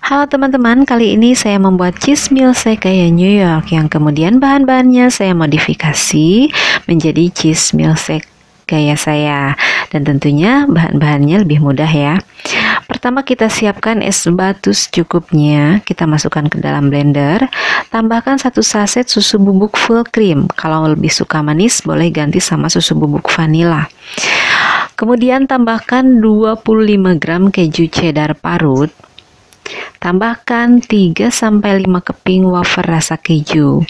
Halo teman-teman, kali ini saya membuat cheese milkshake gaya New York yang kemudian bahan-bahannya saya modifikasi menjadi cheese milkshake gaya saya. Dan tentunya bahan-bahannya lebih mudah ya. Pertama kita siapkan es batu secukupnya, kita masukkan ke dalam blender. Tambahkan 1 saset susu bubuk full cream. Kalau lebih suka manis boleh ganti sama susu bubuk vanila. Kemudian tambahkan 25 gram keju cheddar parut. Tambahkan 3-5 keping wafer rasa keju.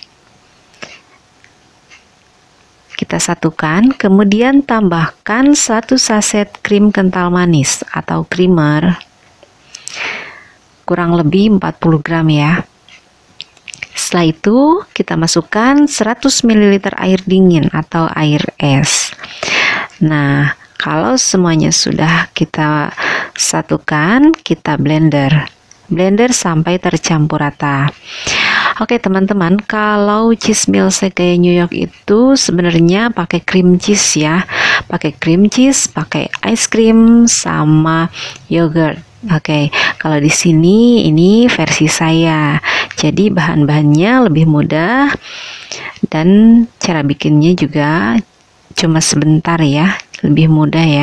Kita satukan, kemudian tambahkan 1 saset krim kental manis atau creamer. Kurang lebih 40 gram ya. Setelah itu, kita masukkan 100 ml air dingin atau air es. Nah, kalau semuanya sudah kita satukan, kita blender sampai tercampur rata. Oke teman-teman, kalau cheese milkshake gaya New York itu sebenarnya pakai cream cheese ya, pakai cream cheese, pakai ice cream sama yogurt. Oke, kalau di sini ini versi saya, jadi bahan-bahannya lebih mudah dan cara bikinnya juga cuma sebentar ya, lebih mudah ya.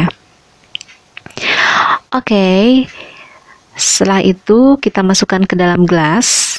Oke. Setelah itu kita masukkan ke dalam gelas.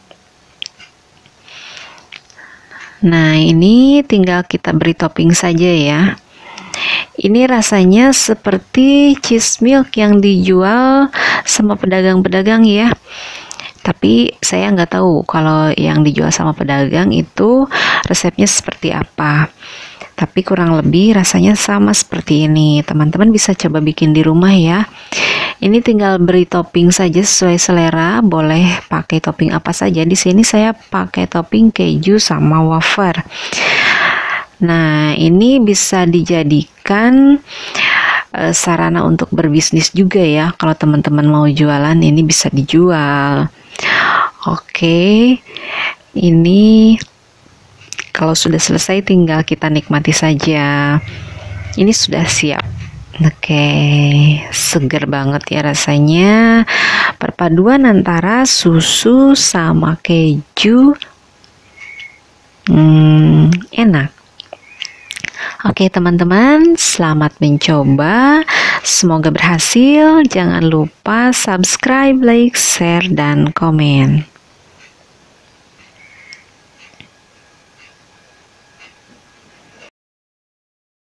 Nah, ini tinggal kita beri topping saja ya. Ini rasanya seperti cheese milk yang dijual sama pedagang-pedagang ya. Tapi saya nggak tahu kalau yang dijual sama pedagang itu resepnya seperti apa. Tapi kurang lebih rasanya sama seperti ini. Teman-teman bisa coba bikin di rumah ya. Ini tinggal beri topping saja sesuai selera, boleh pakai topping apa saja. Di sini saya pakai topping keju sama wafer. Nah, ini bisa dijadikan sarana untuk berbisnis juga ya. Kalau teman-teman mau jualan, ini bisa dijual. Oke, ini kalau sudah selesai tinggal kita nikmati saja. Ini sudah siap. Oke, seger banget ya rasanya. Perpaduan antara susu sama keju, enak. Oke teman-teman, selamat mencoba. Semoga berhasil. Jangan lupa subscribe, like, share, dan komen.